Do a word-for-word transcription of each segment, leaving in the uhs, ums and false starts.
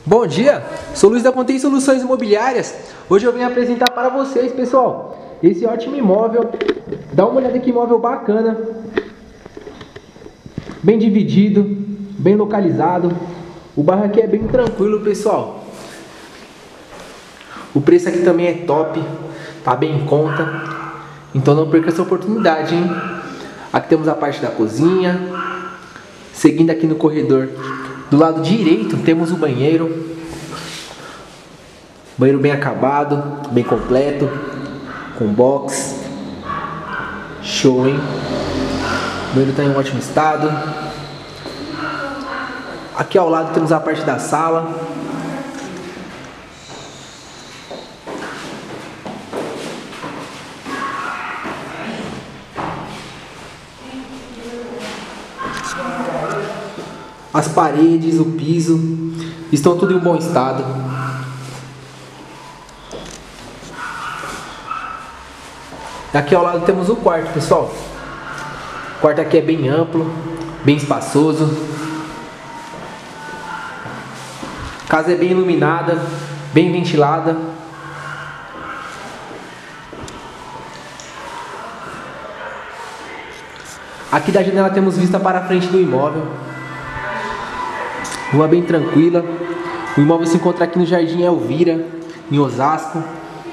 Bom dia, sou Luiz da Contei Soluções Imobiliárias. Hoje eu venho apresentar para vocês, pessoal, esse ótimo imóvel. Dá uma olhada que imóvel bacana, bem dividido, bem localizado. O bairro aqui é bem tranquilo, pessoal. O preço aqui também é top, tá bem em conta. Então não perca essa oportunidade, hein? Aqui temos a parte da cozinha. Seguindo aqui no corredor, do lado direito temos o banheiro. Banheiro bem acabado, bem completo, com box. Show, hein? O banheiro está em um ótimo estado. Aqui ao lado temos a parte da sala. As paredes, o piso estão tudo em bom estado. Aqui ao lado temos o quarto, pessoal. O quarto aqui é bem amplo, bem espaçoso. A casa é bem iluminada, bem ventilada. Aqui da janela temos vista para a frente do imóvel. Rua bem tranquila. O imóvel se encontra aqui no Jardim Elvira, em Osasco.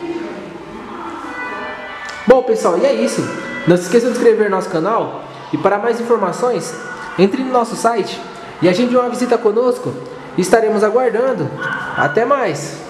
Bom, pessoal, e é isso. Não se esqueçam de se inscrever no nosso canal. E para mais informações, entre no nosso site e agende uma visita conosco. Estaremos aguardando. Até mais!